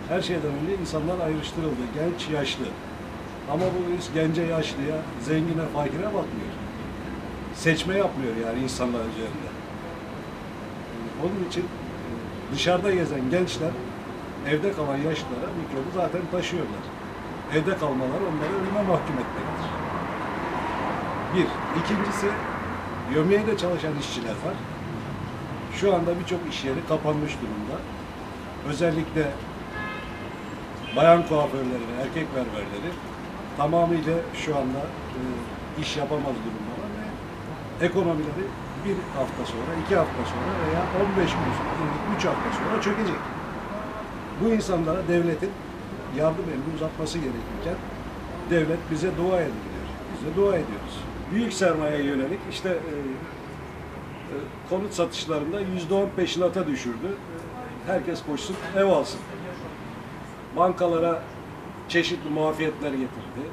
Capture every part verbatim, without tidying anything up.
Her şeyden önce insanlar ayrıştırıldı. Genç, yaşlı. Ama bu iş gence, yaşlıya, zengine, fakire bakmıyor. Seçme yapmıyor yani insanlar üzerinde. Onun için dışarıda gezen gençler evde kalan yaşlılara mikrobu zaten taşıyorlar. Evde kalmaları onları ölüme mahkum etmektir. Bir. İkincisi, yömyeyle çalışan işçiler var. Şu anda birçok iş yeri kapanmış durumda. Özellikle bayan kuaförleri ve erkek berberleri tamamıyla şu anda e, iş yapamaz durumdalar ve ekonomileri bir hafta sonra, iki hafta sonra veya on beş gün sonra, üç hafta sonra çökecek. Bu insanlara devletin yardım elini uzatması gerekirken devlet bize dua edin diyor. Biz de dua ediyoruz. Büyük sermayeye yönelik işte e, e, konut satışlarında yüzde on peşinata düşürdü. Herkes koşsun, ev alsın. Bankalara çeşitli muafiyetler getirdi.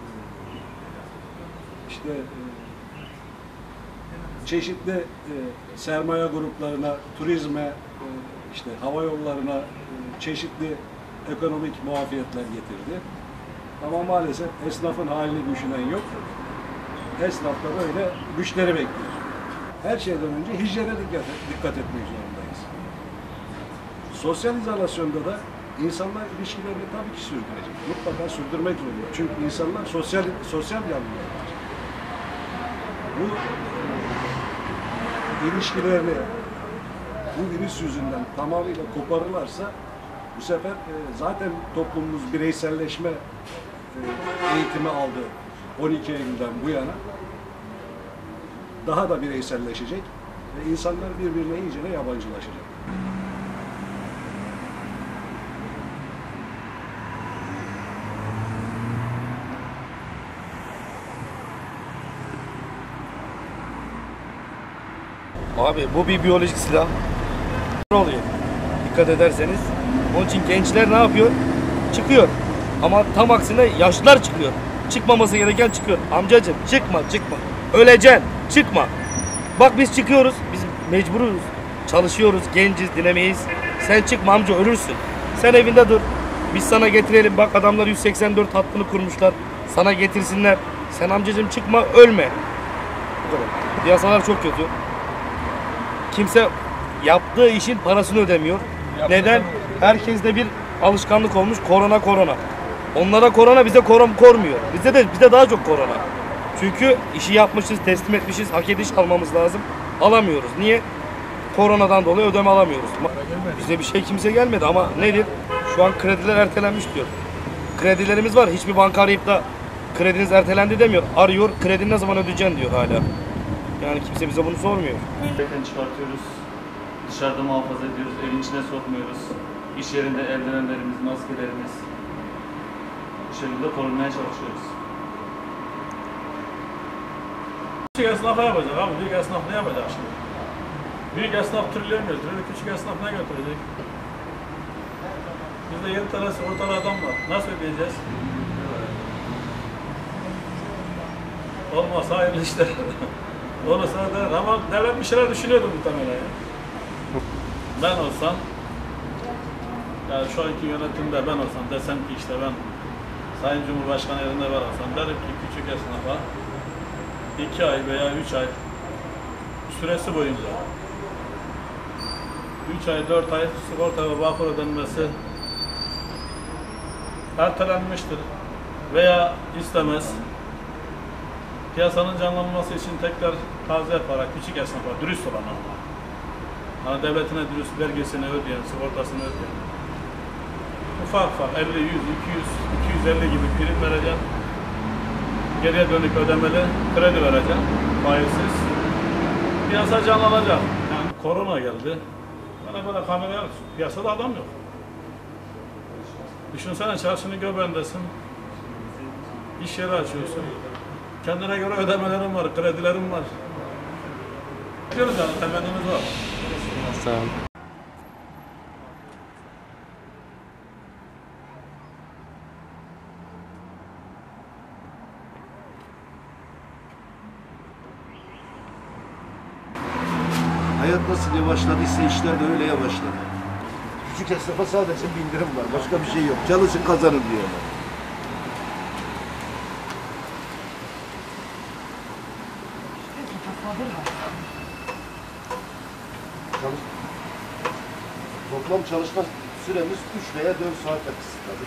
İşte e, çeşitli e, sermaye gruplarına, turizme, e, işte hava yollarına e, çeşitli ekonomik muafiyetler getirdi. Ama maalesef esnafın halini düşünen yok. Esnaf da böyle güçleri bekliyor. Her şeyden önce hijyene dikkat, dikkat etmek zorundayız. Sosyal izolasyonda da insanlar ilişkilerini tabii ki sürdürecek. Mutlaka sürdürmek zorunda. Çünkü insanlar sosyal sosyal yanlılardır. Bu ilişkilerini bu virüs yüzünden tamamıyla koparırlarsa bu sefer e, zaten toplumumuz bireyselleşme e, eğitimi aldı on iki Eylül'den bu yana. Daha da bireyselleşecek ve insanlar birbirine iyice yabancılaşacak. Abi bu bir biyolojik silah. Oluyor. Dikkat ederseniz. Onun için gençler ne yapıyor? Çıkıyor. Ama tam aksine yaşlılar çıkıyor. Çıkmaması gereken çıkıyor. Amcacığım çıkma çıkma. Öleceksin. Çıkma. Bak biz çıkıyoruz. Biz mecburuz. Çalışıyoruz. Genciz. Dinemeyiz. Sen çıkma amca ölürsün. Sen evinde dur. Biz sana getirelim. Bak adamlar yüz seksen dört hattını kurmuşlar. Sana getirsinler. Sen amcacığım çıkma ölme. Bu kadar. Piyasalar çok kötü. Kimse yaptığı işin parasını ödemiyor. Neden? Herkeste bir alışkanlık olmuş. Korona korona. Onlara korona, bize korona kormuyor. Bize de bize daha çok korona. Çünkü işi yapmışız, teslim etmişiz, hak ediş almamız lazım. Alamıyoruz. Niye? Koronadan dolayı ödeme alamıyoruz. Bize bir şey kimse gelmedi ama nedir? Şu an krediler ertelenmiş diyor. Kredilerimiz var. Hiçbir banka arayıp da krediniz ertelendi demiyor. Arıyor, kredini ne zaman ödeyeceksin diyor hala. Yani kimse bize bunu sormuyor. Evden çıkartıyoruz, dışarıda muhafaza ediyoruz, evin içine sokmuyoruz. İş yerinde eldivenlerimiz, maskelerimiz bu şekilde korunmaya çalışıyoruz. Küçük esnaf ne yapacak abi? Büyük esnaf ne yapacak şimdi? Büyük esnaf trilyon götürüyor, küçük esnaf ne götürecek? Bizde yedi tane sigortalı adam var. Nasıl ödeyeceğiz? Olmazsa hayırlı işler. Onu sana ama devlet bir şeyler düşünüyordu muhtemelen ya. Ben olsam, yani şu anki yönetimde ben olsam desem ki işte ben Sayın Cumhurbaşkanı yerinde ben olsam derim ki küçük esnafa iki ay veya üç ay süresi boyunca üç ay, dört ay sigorta ve bağkur ödenmesi ertelenmiştir veya istemez. Piyasanın canlanması için tekrar taze yaparak küçük esnafa, dürüst olan ama hani devletine dürüst, vergisini ödeyen, sigortasını ödeyen ufak ufak elli, yüz, iki yüz, iki yüz elli gibi prim vereceksin. Geriye dönük ödemeli kredi vereceksin, faizsiz. Piyasa canlanacak. Yani korona geldi. Bana böyle kameraya piyasada adam yok. Düşünsene çarşının göbeğindesin. İş yeri açıyorsun. Kendine göre ödemelerim var, kredilerim var. Diyoruz yani, temennimiz var. Sağ olun. Hayat nasıl yavaşladıysa işler de öyle yavaşladı. küçük esnafa sadece bindirim var. Başka bir şey yok. Çalışın kazanın diyorlar. Çalış Toplam çalışma süremiz üç veya dört saate kısıtladık.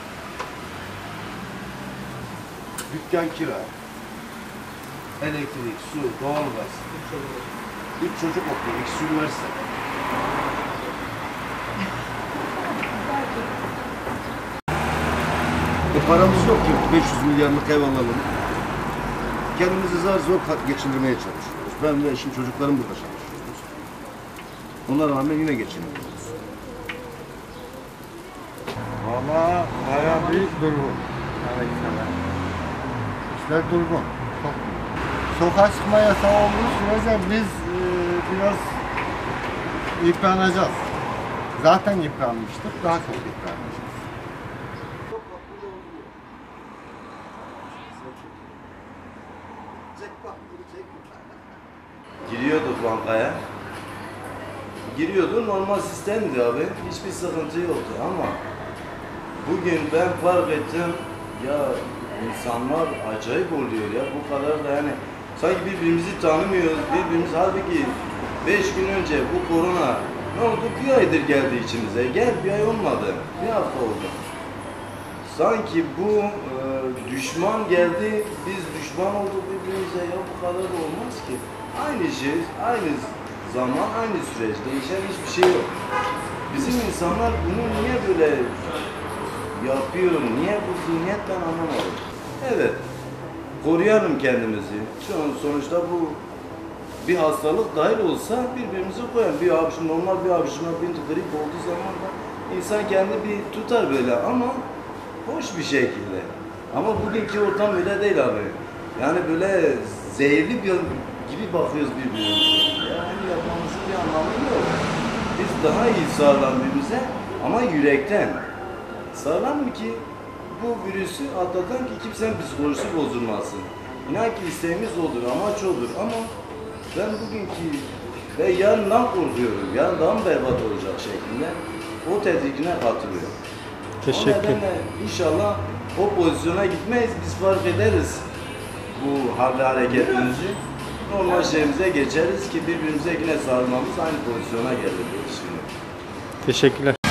Dükkan kira, elektrik, su, doğalgaz. Üç çocuk okuyor, ikisi üniversite. E paramız yok ki beş yüz milyarlık ev alalım. Kendimizi zar zor geçindirmeye çalışıyoruz. Ben ve eşim, çocuklarım burada çalışıyoruz. Ona rağmen yine geçinemiyoruz. Valla bayağı büyük durgun. İşler durgun. Çok. Sokağa çıkma yasağı olduğu sürece biz e, biraz yıpranacağız. Zaten yıpranmıştık, daha çok yıpranacağız. Giriyorduk bankaya. Giriyordu, normal sistemdi abi. Hiçbir sıkıntı yoktu ama bugün ben fark ettim ya insanlar acayip oluyor ya bu kadar da yani sanki birbirimizi tanımıyoruz, birbirimiz halbuki beş gün önce bu korona ne oldu? Bir aydır geldi içimize. Gel bir ay olmadı. Bir hafta oldu. Sanki bu e, düşman geldi, biz düşman olduk birbirimize ya bu kadar da olmaz ki. Aynı şey, aynı zaman, aynı süreç. Değişen hiçbir şey yok. Bizim insanlar bunu niye böyle yapıyor, niye bu zihniyetten anlamadım. Evet, koruyalım kendimizi. Şu an sonuçta bu bir hastalık dahil olsa birbirimizi koyalım. Bir hapşırma, normal bir hapşırma, bir grip olduğu zaman da insan kendi bir tutar böyle ama hoş bir şekilde. Ama bugünkü ortam öyle değil abi. Yani böyle zehirli bir gibi bakıyoruz birbirimize. Yani yapmamızın bir anlamı yok. Biz daha iyi sağlam birbirimize ama yürekten. Sağlam ki bu virüsü atlatan ki kimsenin psikolojisi bozulmasın. İnan ki isteğimiz olur, amaç olur ama ben bugünkü ve yarından korkuyorum. Yarın daha mı berbat olacak şeklinde o tedirgine katılıyorum. Teşekkür O nedenle inşallah o pozisyona gitmeyiz. Biz fark ederiz bu halde hareketimizi. Normal şeyimize geçeriz ki birbirimize yine sarılmamız aynı pozisyona gelir diye düşünüyorum. Teşekkürler.